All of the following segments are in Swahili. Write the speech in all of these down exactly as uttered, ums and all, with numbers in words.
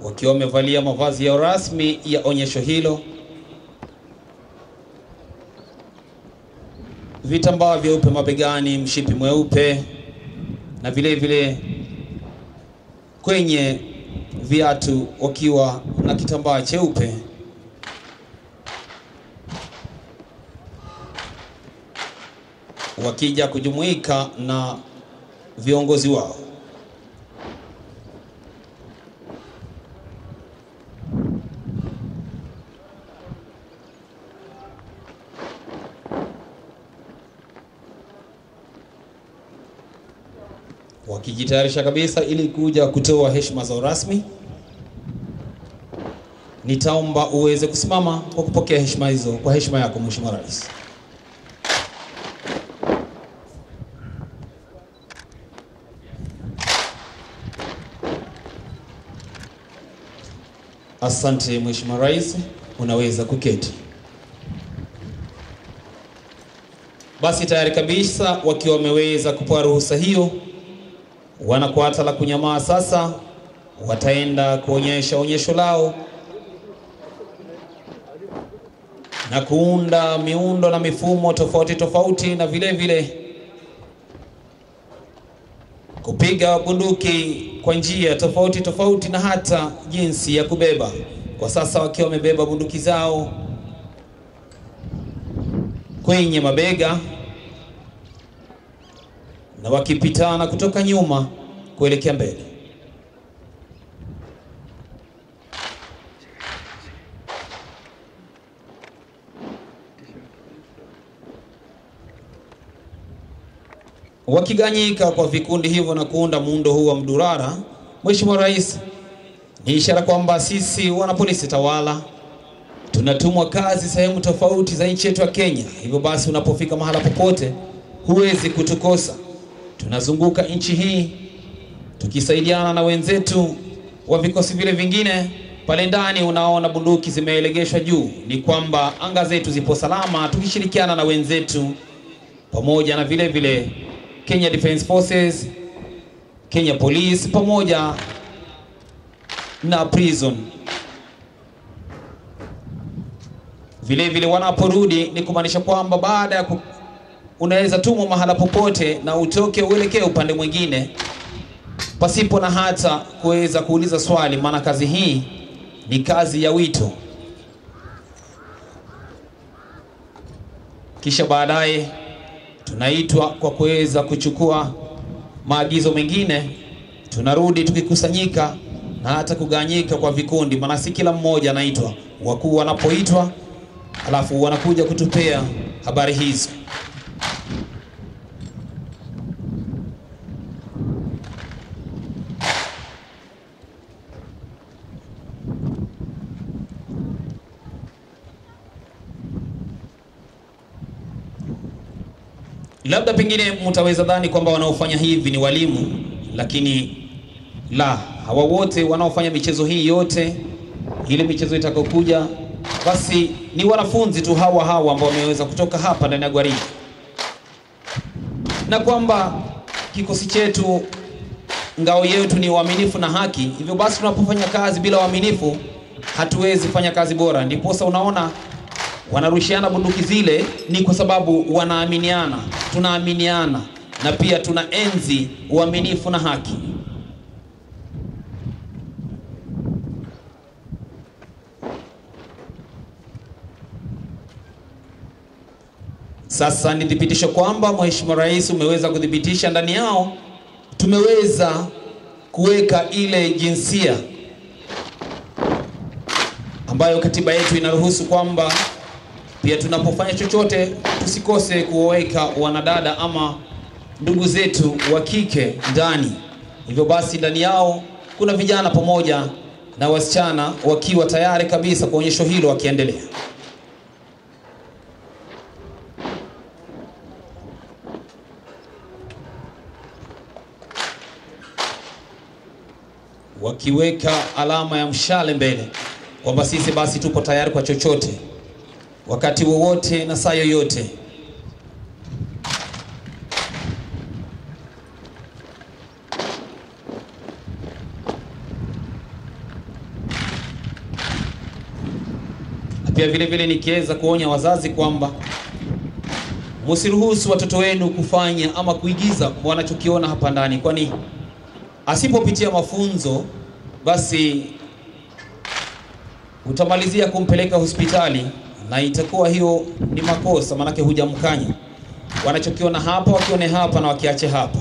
wakiwa wamevalia mavazi ya rasmi ya onyesho hilo, vitambaa vyeupe mabegani, mshipi mweupe, na vile vile kwenye viatu wakiwa na kitambaa cheupe. Wakija kujumuika na viongozi wao. Wakijitayarisha kabisa ili kuja kutoa heshima za rasmi. Nitaomba uweze kusimama kwa kupokea heshima hizo kwa heshima yako Mheshimiwa Rais. Asante Mheshimiwa Rais, unaweza kuketi. Basi tayari kabisa wakiwa wameweza kupewa ruhusa hiyo, wanakwata la kunyamaa sasa, wataenda kuonyesha onyesho lao na kuunda miundo na mifumo tofauti tofauti, na vile vile kupiga bunduki kwa njia tofauti tofauti na hata jinsi ya kubeba. Kwa sasa wakiwa wamebeba bunduki zao kwenye mabega na wakipitana kutoka nyuma kuelekea mbele. Wakiganyika kwa vikundi hivyo na kuunda muundo huu wa mdurara, Mheshimiwa Rais, ni ishara kwamba sisi wana polisi tawala tunatumwa kazi sehemu tofauti za nchi yetu ya Kenya. Hivyo basi unapofika mahala popote huwezi kutukosa. Tunazunguka nchi hii tukisaidiana na wenzetu wa vikosi vile vingine. Pale ndani unaona bunduki zimeelegeshwa juu, ni kwamba anga zetu zipo salama, tukishirikiana na wenzetu pamoja na vile vile Kenya Defence Forces, Kenya Police pamoja na prison. Vile vile wanaporudi ni kumaanisha kwamba baada ya unaweza tumwa mahala popote na utoke uelekee upande mwingine pasipo na hata kuweza kuuliza swali, maana kazi hii ni kazi ya wito. Kisha baadaye tunaitwa kwa kuweza kuchukua maagizo mengine, tunarudi tukikusanyika na hata kuganyika kwa vikundi, maana si kila mmoja anaitwa. Wakuu wanapoitwa alafu wanakuja kutupea habari hizo. Labda pengine mtaweza dhani kwamba wanaofanya hivi ni walimu, lakini la, hawa wote wanaofanya michezo hii yote, ile michezo itakayokuja, basi ni wanafunzi tu hawa hawa ambao wameweza kutoka hapa ndani ya gwaride. Na kwamba kikosi chetu, ngao yetu ni uaminifu na haki. Hivyo basi tunapofanya kazi bila uaminifu hatuwezi fanya kazi bora. Ndipo sasa unaona wanarushiana bunduki zile, ni kwa sababu wanaaminiana, tunaaminiana na pia tunaenzi uaminifu na haki. Sasa ni thibitisho kwamba Mheshimiwa Rais umeweza kudhibitisha ndani yao tumeweza kuweka ile jinsia ambayo katiba yetu inaruhusu kwamba pia tunapofanya chochote tusikose kuweka wanadada ama ndugu zetu wa kike ndani. Hivyo basi ndani yao kuna vijana pamoja na wasichana wakiwa tayari kabisa kwa onyesho hilo wakiendelea. Wakiweka alama ya mshale mbele kwamba sisi basi tupo tayari kwa chochote, wakati wowote na saa yoyote. pia vile vile nikiweza kuonya wazazi kwamba msiruhusu watoto wenu kufanya ama kuigiza wanachokiona hapa ndani, kwani asipopitia mafunzo basi utamalizia kumpeleka hospitali na itakuwa hiyo ni makosa, manake hujamkanya. Wanachokiona hapa wakione hapa na wakiache hapa.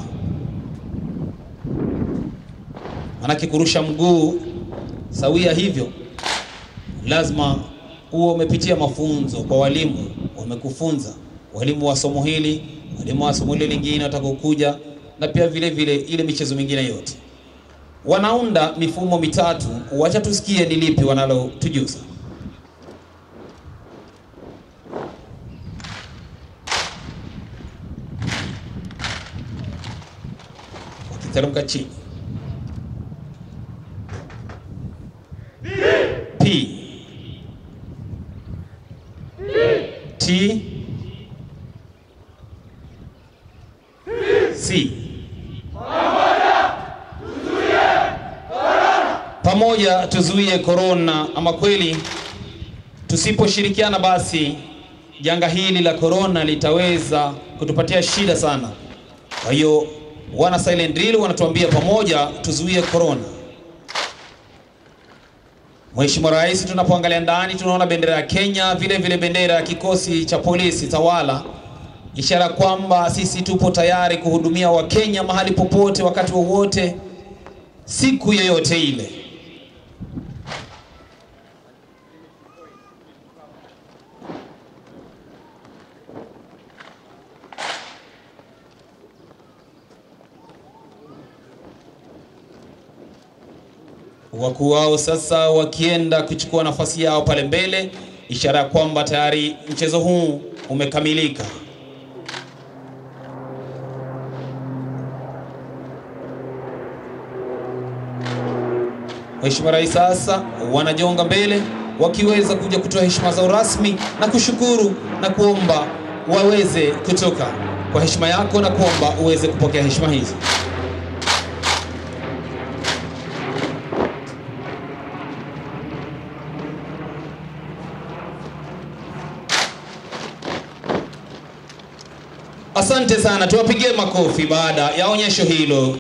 Manake kurusha mguu sawia hivyo lazima uwe umepitia mafunzo kwa walimu, wamekufunza walimu wa somo hili, walimu wa somo hili lingine watakokuja, na pia vile vile ile michezo mingine yote. Wanaunda mifumo mitatu, wacha tusikie ni lipi wanalo tujuza. Wakiteremka chini. P T C. Pamoja tuzuie corona. Ama kweli tusiposhirikiana basi janga hili la corona litaweza kutupatia shida sana. Kwa hiyo wana silent drill wanatuambia pamoja tuzuie corona. Mheshimiwa Rais, tunapoangalia ndani tunaona bendera ya Kenya, vile vile bendera ya kikosi cha polisi tawala, ishara kwamba sisi tupo tayari kuhudumia Wakenya mahali popote, wakati wowote, siku yoyote ile. Wakuu wao sasa wakienda kuchukua nafasi yao pale mbele, ishara ya kwamba tayari mchezo huu umekamilika. Mheshimiwa Rais sasa wanajonga mbele wakiweza kuja kutoa heshima zao rasmi na kushukuru na kuomba waweze kutoka. Kwa heshima yako na kuomba uweze kupokea heshima hizi. Asante sana, tuwapigie makofi baada ya onyesho hilo.